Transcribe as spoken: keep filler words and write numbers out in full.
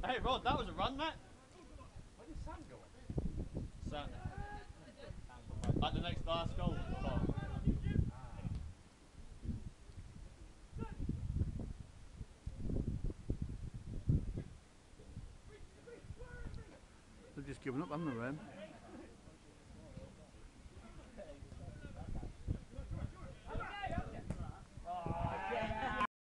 Hey Rod, that was a run, mate. Where did Sam go? Sam. Like the next last goal. They've just given up, haven't they, Rame?